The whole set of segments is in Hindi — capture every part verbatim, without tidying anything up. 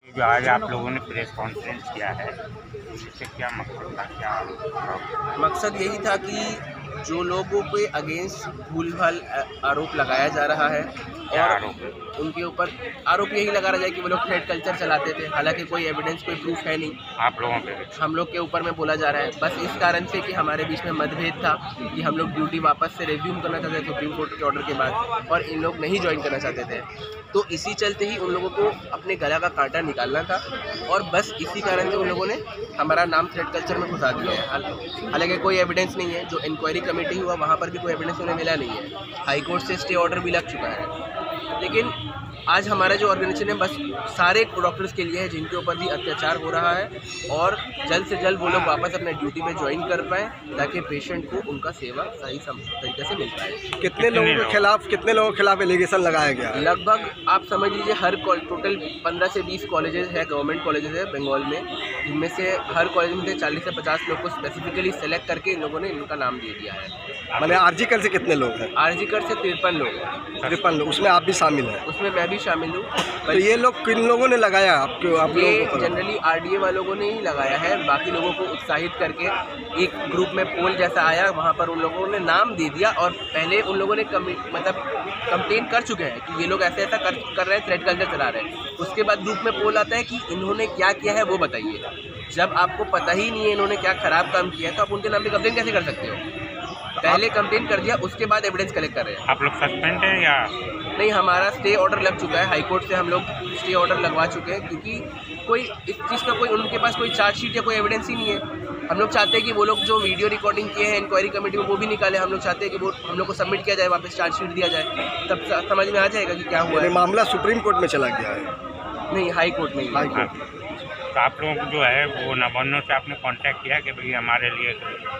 जो आज आप लोगों ने प्रेस कॉन्फ्रेंस किया है, इससे क्या मकसद था, क्या मकसद यही था कि जो लोगों के अगेंस्ट भूल भाल आरोप लगाया जा रहा है और उनके ऊपर आरोप यही लगा रहा है कि वो लोग थ्रेड कल्चर चलाते थे, हालांकि कोई एविडेंस कोई प्रूफ है नहीं। आप लोगों पे हम लोग के ऊपर में बोला जा रहा है बस इस कारण से कि हमारे बीच में मतभेद था कि हम लोग ड्यूटी वापस से रिज्यूम करना चाहते थे सुप्रीम कोर्ट के ऑर्डर के बाद और इन लोग नहीं ज्वाइन करना चाहते थे। तो इसी चलते ही उन लोगों को अपने गला का कांटा निकालना था और बस इसी कारण से उन लोगों ने हमारा नाम थ्रेड कल्चर में घुसा दिया है। हालांकि कोई एविडेंस नहीं है, जो इंक्वायरी कमेटी हुआ वहाँ पर भी कोई एविडेंस उन्हें मिला नहीं है। हाई कोर्ट से स्टे ऑर्डर भी लग चुका है, लेकिन आज हमारा जो ऑर्गेनाइजेशन है बस सारे डॉक्टर्स के लिए है जिनके ऊपर भी अत्याचार हो रहा है और जल्द से जल्द वो लोग वापस अपने ड्यूटी पे ज्वाइन कर पाएँ ताकि पेशेंट को उनका सेवा सही तरीके से मिल पाए। कितने लोगों के खिलाफ कितने लोगों के खिलाफ एलिगेशन लगाया गया? लगभग आप समझ लीजिए हर टोटल पंद्रह से बीस कॉलेजेस है, गवर्नमेंट कॉलेजेस है बंगाल में, जिनमें से हर कॉलेज में से चालीस से पचास लोग को स्पेसिफिकली सेलेक्ट करके इन लोगों ने इनका नाम दे दिया है। मैंने आरजीकर से कितने लोग हैं? आरजीकर से तिरपन लोग हैं। तिरपन लोग, उसमें आप भी शामिल हैं? उसमें मैं भी शामिल हूँ। तो ये लोग किन लोगों ने लगाया आपको? आप ये लोगों को जनरली आरडीए वालों को नहीं लगाया है, बाकी लोगों को उत्साहित करके एक ग्रुप में पोल जैसा आया, वहाँ पर उन लोगों ने नाम दे दिया और पहले उन लोगों ने कम, मतलब कंप्लेन कर चुके हैं कि ये लोग ऐसे ऐसा कर, कर रहे हैं, थ्रेड कल्चर चला रहे हैं। उसके बाद ग्रुप में पोल आता है कि इन्होंने क्या किया है वो बताइए। जब आपको पता ही नहीं है इन्होंने क्या खराब काम किया है तो आप उनके नाम पे कंप्लेन कैसे कर सकते हो? पहले कंप्लेन कर दिया, उसके बाद एविडेंस कलेक्ट कर रहे हैं। आप लोग सस्पेंड हैं या नहीं? हमारा स्टे ऑर्डर लग चुका है, हाई कोर्ट से हम लोग स्टे ऑर्डर लगवा चुके हैं क्योंकि कोई इस चीज़ का कोई उनके पास कोई चार्जशीट या कोई एविडेंस ही नहीं है। हम लोग चाहते हैं कि वो लोग जो वीडियो रिकॉर्डिंग किए हैं इंक्वायरी कमेटी में वो भी निकाले। हम लोग चाहते हैं कि वो हम लोग को सबमिट किया जाए, वापस चार्जशीट दिया जाए, तब समझ में आ जाएगा कि क्या हुआ है। मामला सुप्रीम कोर्ट में चला गया है? नहीं, हाई कोर्ट में। High court. तो आप लोगों को जो है वो नवान्नों से आपने कांटेक्ट किया कि भाई हमारे लिए?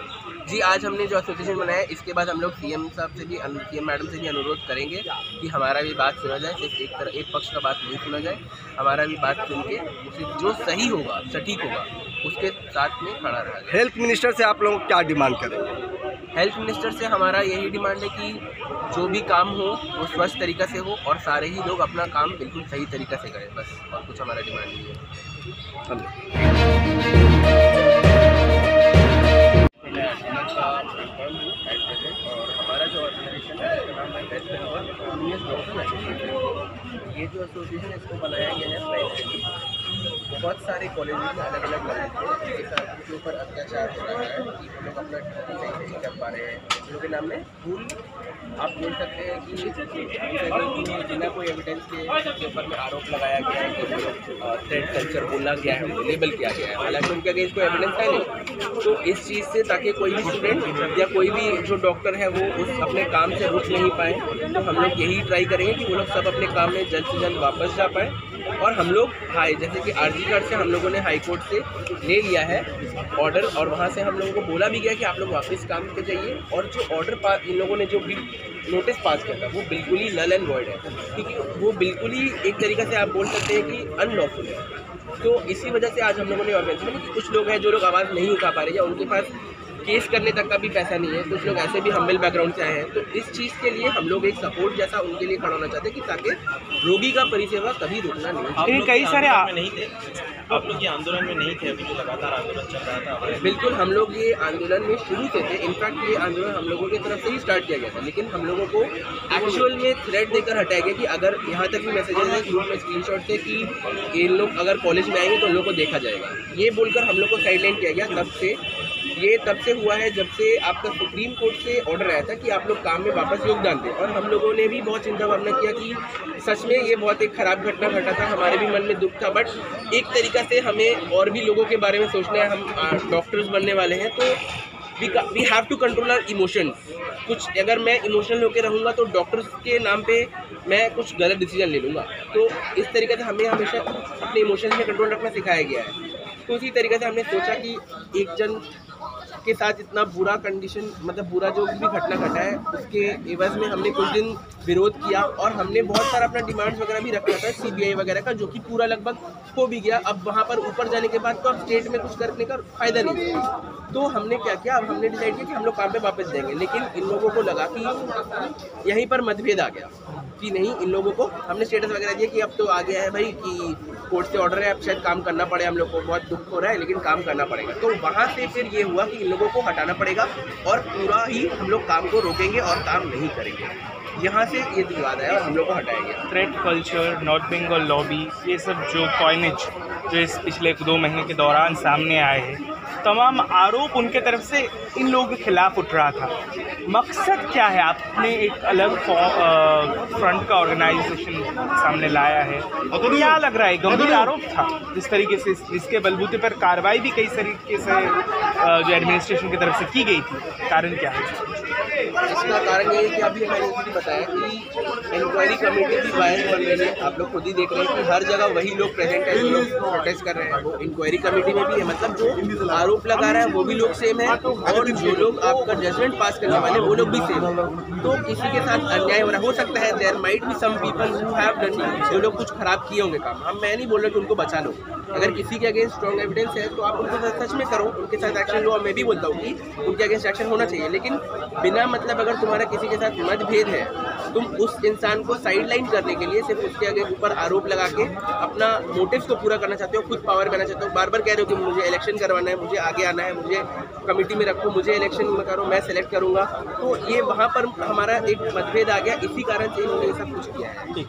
जी, आज हमने जो एसोसिएशन बनाया है इसके बाद हम लोग सीएम साहब से भी, सीएम मैडम से भी अनुरोध करेंगे कि हमारा भी बात सुना जाए, सिर्फ एक तरह एक पक्ष का बात नहीं सुना जाए, हमारा भी बात सुन के उसे जो सही होगा, सटीक होगा, उसके साथ में खड़ा रहा जाए। हेल्थ मिनिस्टर से आप लोग क्या डिमांड करेंगे? हेल्थ मिनिस्टर से हमारा यही डिमांड है कि जो भी काम हो वो स्वस्थ तरीक़ा से हो और सारे ही लोग अपना काम बिल्कुल सही तरीक़ा से करें, बस। और कुछ हमारा डिमांड नहीं है। और हमारा जो ऑर्गेनाइजेशन है इसका नाम है West Bengal union doctor association. ये जो एसोसिएशन इसको बनाया गया है प्राइवेट के लिए। बहुत सारे कॉलेज में अलग अलग कॉलेज के ऊपर अत्याचार हो रहा है कि हम लोग अपना ड्यूटी सही नहीं कर पा रहे हैं। उन लोगों के नाम में भूल आप बोल सकते हैं कि जिन्हें कोई एविडेंस के ऊपर में आरोप लगाया गया है कि थ्रेड कल्चर बोला गया है, उनको लेबल किया गया है, हालांकि उनके अगेंस्ट कोई एविडेंस है नहीं। तो इस चीज़ से ताकि कोई भी स्टूडेंट या कोई भी जो डॉक्टर है वो उस अपने काम से रुक नहीं पाए, तो हम लोग यही ट्राई करेंगे कि वो लोग सब अपने काम में जल्द से जल्द वापस जा पाए। और हम लोग हाई जैसे कि आरजीकर से हम लोगों ने हाई कोर्ट से ले लिया है ऑर्डर और वहाँ से हम लोगों को बोला भी गया कि आप लोग वापस काम पे जाइए। और जो ऑर्डर पास इन लोगों ने जो भी नोटिस पास किया था वो बिल्कुल ही नल एंड वॉइड है, क्योंकि वो बिल्कुल ही एक तरीक़े से आप बोल सकते हैं कि अनलॉफुल है। तो इसी वजह से आज हम लोगों ने ऑर्गेनाइजेशन कि कुछ लोग हैं जो लोग आवाज़ नहीं उठा पा रहे या उनके पास केस करने तक का भी पैसा नहीं है, कुछ लोग ऐसे भी हम्बल बैकग्राउंड से आए हैं, तो इस चीज़ के लिए हम लोग एक सपोर्ट जैसा उनके लिए खड़ा होना चाहते हैं कि ताकि रोगी का परिसेवा कभी रुकना नहीं। कई सारे में नहीं थे आप लोग, ये आंदोलन में नहीं थे, अभी जो लगातार आंदोलन चल रहा था? बिल्कुल, हम लोग ये आंदोलन में शुरू से थे। इनफैक्ट ये आंदोलन हम लोगों की तरफ से ही स्टार्ट किया गया था, लेकिन हम लोगों को एक्चुअल में थ्रेट देकर हटाया गया कि अगर यहाँ तक भी मैसेजेस हैं ग्रुप में स्क्रीनशॉट थे कि ये लोग अगर कॉलेज में आएंगे तो उन लोग को देखा जाएगा। ये बोलकर हम लोग को साइडलाइन किया गया। तब से ये तब से हुआ है जब से आपका सुप्रीम कोर्ट से ऑर्डर आया था कि आप लोग काम में वापस योगदान दें। और हम लोगों ने भी बहुत चिंता भावना किया कि सच में ये बहुत एक ख़राब घटना घटा था, हमारे भी मन में दुख था, बट एक तरीक़ा से हमें और भी लोगों के बारे में सोचना है। हम डॉक्टर्स बनने वाले हैं तो we we have to control our emotions. कुछ अगर मैं इमोशनल होकर रहूँगा तो डॉक्टर्स के नाम पे मैं कुछ गलत डिसीजन ले लूँगा। तो इस तरीके से हमें हमेशा अपने इमोशंस में कंट्रोल रखना सिखाया गया है। तो उसी तरीके से हमने सोचा कि एक जन के साथ इतना बुरा कंडीशन, मतलब बुरा जो भी घटना घटा है उसके एवज में हमने कुछ दिन विरोध किया और हमने बहुत सारा अपना डिमांड्स वगैरह भी रखा था सीबीआई वगैरह का, जो कि पूरा लगभग हो भी गया। अब वहाँ पर ऊपर जाने के बाद तो अब स्टेट में कुछ करने का फ़ायदा नहीं है, तो हमने क्या किया, अब हमने डिसाइड किया कि हम लोग काम पे वापस देंगे। लेकिन इन लोगों को लगा कि यहीं पर मतभेद आ गया कि नहीं, इन लोगों को हमने स्टेटस वगैरह दिया कि अब तो आ गया है भाई कि कोर्ट से ऑर्डर है, अब शायद काम करना पड़े, हम लोग को बहुत दुख हो रहा है लेकिन काम करना पड़ेगा। तो वहाँ से फिर ये हुआ कि इन लोगों को हटाना पड़ेगा और पूरा ही हम लोग काम को रोकेंगे और काम नहीं करेंगे। यहाँ से ये विवाद आया और हम लोग को हटाया गया। Threat culture, north Bengal lobby, ये सब जो कॉइनेज जो इस पिछले दो महीने के दौरान सामने आए हैं, तमाम आरोप उनके तरफ से इन लोगों के खिलाफ उठ रहा था। मकसद क्या है? आपने एक अलग फ्रंट का ऑर्गेनाइजेशन सामने लाया है, क्या लग रहा है? गंभीर आरोप था जिस तरीके से, जिसके बलबूते पर कार्रवाई भी कई तरीके से जो एडमिनिस्ट्रेशन की तरफ से की गई थी। कारण क्या है? इसका कारण ये है कि अभी मैंने इसलिए बताया कि इंक्वायरी कमेटी भी बायस बन रही है। आप लोग खुद ही देख रहे हैं कि हर जगह वही लोग प्रेजेंट है जो लोग प्रोटेस्ट कर रहे हैं, वो इंक्वायरी कमेटी में भी है। मतलब जो आरोप लगा रहा है वो भी लोग सेम है और जो लोग आपका जजमेंट पास करने वाले वो लोग भी सेम है। तो किसी के साथ अन्याय हो रहा हो सकता है, there might be some people who have done, जो लोग कुछ खराब किए होंगे काम। हम मैं नहीं बोल रहा कि उनको बचा लो, अगर किसी के अगेंस्ट स्ट्रॉन्ग एविडेंस है तो आप उनको सच में करो, उनके साथ एक्शन लो। मैं भी बोलता हूँ कि उनके अगेंस्ट एक्शन होना चाहिए, लेकिन बिना मतलब अगर तुम्हारा किसी के साथ मतभेद है, तुम उस इंसान को साइडलाइन करने के लिए सिर्फ उसके आगे ऊपर आरोप लगा के अपना मोटिव्स को पूरा करना चाहते हो, खुद पावर में आना चाहते हो। बार बार कह रहे हो कि मुझे इलेक्शन करवाना है, मुझे आगे आना है, मुझे कमेटी में रखो, मुझे इलेक्शन में करो, मैं सेलेक्ट करूँगा। तो ये वहाँ पर हमारा एक मतभेद आ गया, इसी कारण से इन्होंने ये सब कुछ किया है।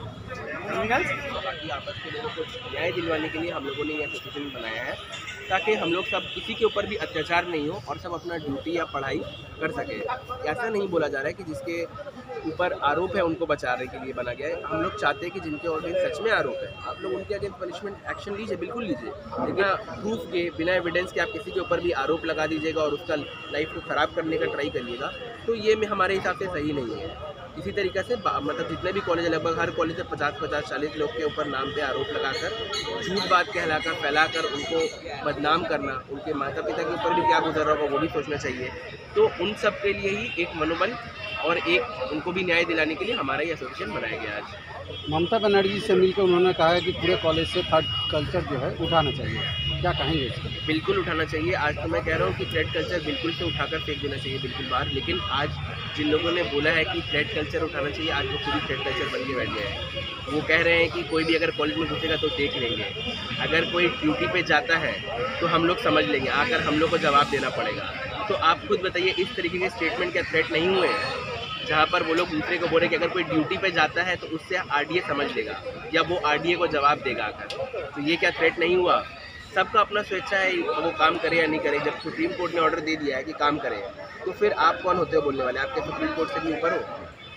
बाकी आपस के लोगों को न्याय दिलवाने के लिए हम लोगों ने ये एसोसिएशन बनाया है ताकि हम लोग सब किसी के ऊपर भी अत्याचार नहीं हो और सब अपना ड्यूटी या पढ़ाई कर सके। ऐसा नहीं बोला जा रहा है कि जिसके ऊपर आरोप है उनको बचाने के लिए बना गया है। हम लोग चाहते हैं कि जिनके अगेंस्ट सच में आरोप है आप लोग उनके अगेंस्ट पनिशमेंट एक्शन लीजिए, बिल्कुल लीजिए, लेकिन प्रूफ के बिना एविडेंस के आप किसी के ऊपर भी आरोप लगा दीजिएगा और उसका लाइफ को ख़राब करने का ट्राई करिएगा, तो ये में हमारे हिसाब से सही नहीं है। इसी तरीक़े से मतलब जितने भी कॉलेज, लगभग हर कॉलेज से पचास पचास चालीस लोग के ऊपर नाम पे आरोप लगाकर झूठ बात कहलाकर फैलाकर उनको बदनाम करना, उनके माता पिता के ऊपर भी क्या गुजर रहा होगा वो भी सोचना चाहिए। तो उन सब के लिए ही एक मनोबल और एक उनको भी न्याय दिलाने के लिए हमारा ये एसोसिएशन बनाया गया आज। ममता बनर्जी से मिलकर उन्होंने कहा है कि पूरे कॉलेज से थर्ड कल्चर जो है उठाना चाहिए, क्या कहेंगे इसको? बिल्कुल उठाना चाहिए। आज तो मैं कह रहा हूँ कि थ्रेड कल्चर बिल्कुल से उठाकर फेंक देना चाहिए, बिल्कुल बाहर। लेकिन आज जिन लोगों ने बोला है कि थ्रेड कल्चर उठाना चाहिए, आज वो खुद ही थ्रेड कल्चर बन के बैठ गए हैं। वो कह रहे हैं कि कोई भी अगर कॉलेज में घुसेगा तो देख लेंगे, अगर कोई ड्यूटी पे जाता है तो हम लोग समझ लेंगे, आकर हम लोग को जवाब देना पड़ेगा। तो आप खुद बताइए, इस तरीके के स्टेटमेंट क्या थ्रेट नहीं हुए हैं जहाँ पर वो लोग दूसरे को बोले कि अगर कोई ड्यूटी पे जाता है तो उससे आरडीए समझ लेगा या वो आरडीए को जवाब देगा आकर? तो ये क्या थ्रेट नहीं हुआ? सबका अपना स्वेच्छा है वो काम करे या नहीं करे। जब सुप्रीम कोर्ट ने ऑर्डर दे दिया है कि काम करें, तो फिर आप कौन होते हो बोलने वाले? आपके सुप्रीम कोर्ट से भी ऊपर हो?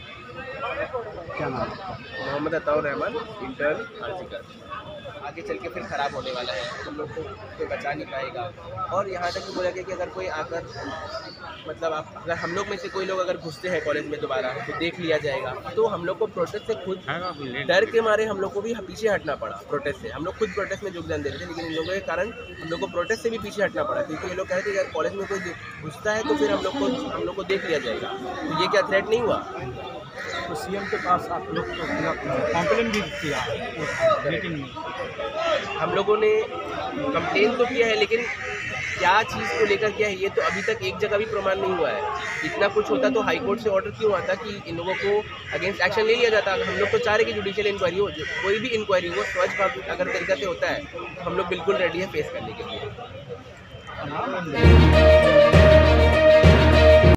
क्या नाम? मोहम्मद अताउर रहमान, इंटर्न आरजीकर। आगे चल के फिर ख़राब होने वाला है, हम लोग को कोई बचा नहीं पाएगा। और यहाँ तक भी बोला गया कि अगर कोई आकर मतलब आप अगर हम लोग में से कोई लोग अगर घुसते हैं कॉलेज में दोबारा तो देख लिया जाएगा। तो हम लोग को प्रोटेस्ट से खुद डर के मारे हम लोग को भी पीछे हटना पड़ा प्रोटेस्ट से। हम लोग खुद प्रोटेस्ट में योगदान दे रहे थे, लेकिन इन लोगों के कारण हम लोग को प्रोटेस्ट से भी पीछे हटना पड़ा, क्योंकि ये लोग कह रहे थे कि अगर कॉलेज में कोई घुसता है तो फिर हम लोग को हम लोग को देख लिया जाएगा। तो ये क्या थ्रेट नहीं हुआ? तो सीएम के पास आप लोग को कंप्लेन भी किया मीटिंग में? हम लोगों ने कंप्लेन तो किया है, लेकिन क्या चीज़ को लेकर किया है ये तो अभी तक एक जगह भी प्रमाण नहीं हुआ है। इतना कुछ होता तो हाई कोर्ट से ऑर्डर क्यों आता कि इन लोगों को अगेंस्ट एक्शन ले लिया जाता? हम लोग तो चाह रहे कि जुडिशियल इंक्वायरी हो, कोई भी इंक्वायरी हो स्वच्छ भाव अगर तरीका से होता है तो हम लोग बिल्कुल रेडी है फेस करने के लिए।